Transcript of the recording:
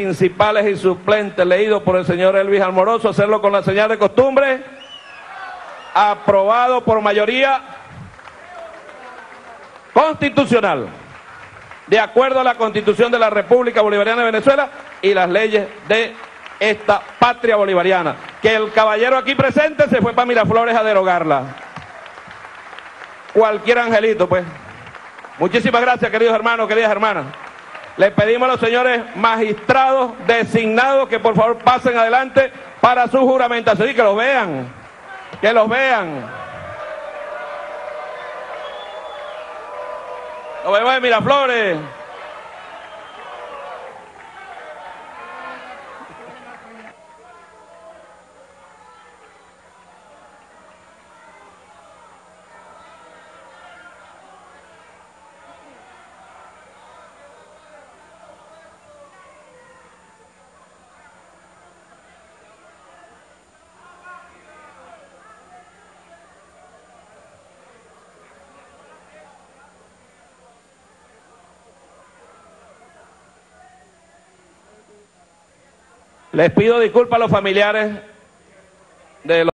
principales y suplentes, leído por el señor Elvis Almorozo, hacerlo con la señal de costumbre. Aprobado por mayoría constitucional, de acuerdo a la Constitución de la República Bolivariana de Venezuela y las leyes de esta patria bolivariana, que el caballero aquí presente se fue para Miraflores a derogarla. Cualquier angelito, pues. Muchísimas gracias, queridos hermanos, queridas hermanas. Les pedimos a los señores magistrados designados que por favor pasen adelante para su juramentación y que los vean, que los vean. Nos vemos en Miraflores. Les pido disculpas a los familiares de los